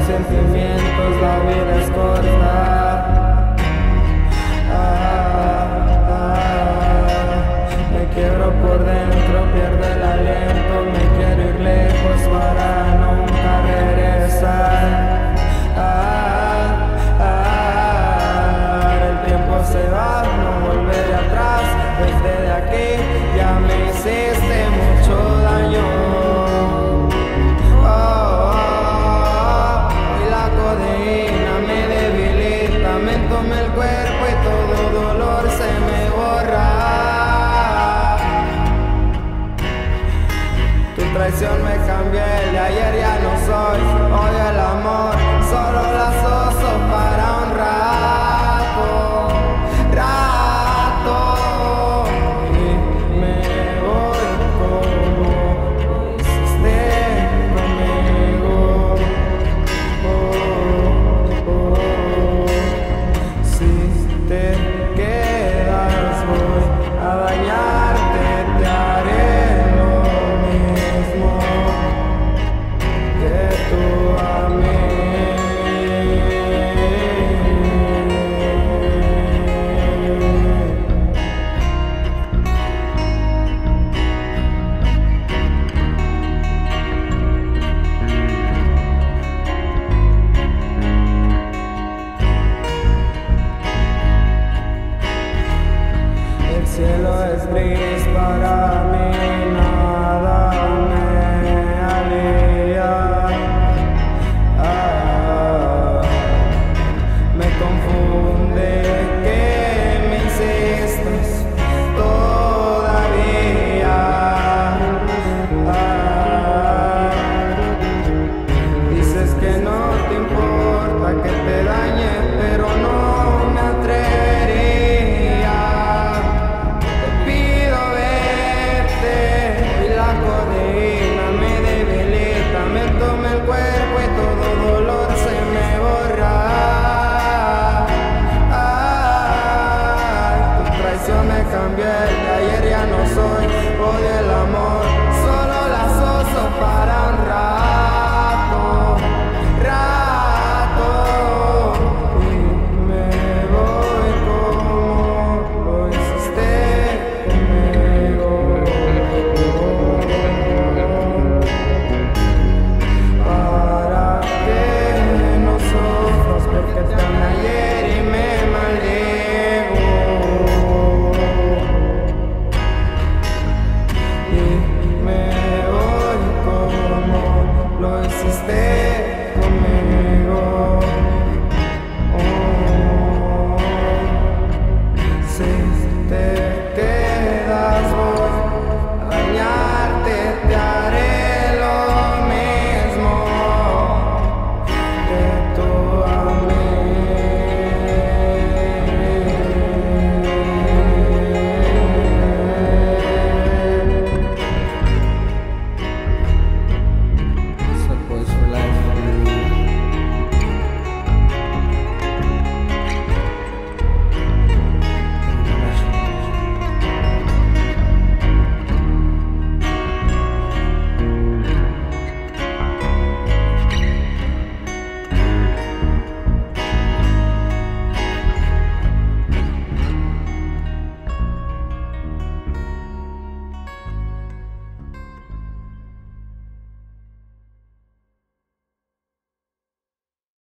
sentimientos, la vida es corta. Me quiebro por dentro, pierdo el aliento, me quiero ir lejos para nunca regresar. El tiempo se va, no volveré atrás. Desde aquí ya me hiciste mucho daño. Hoy la codeína me debilita, me toma el cuerpo y todo dolor se me borra. Tu traición me cambió, el de ayer ya no soy. Odio el amor, solo la soy.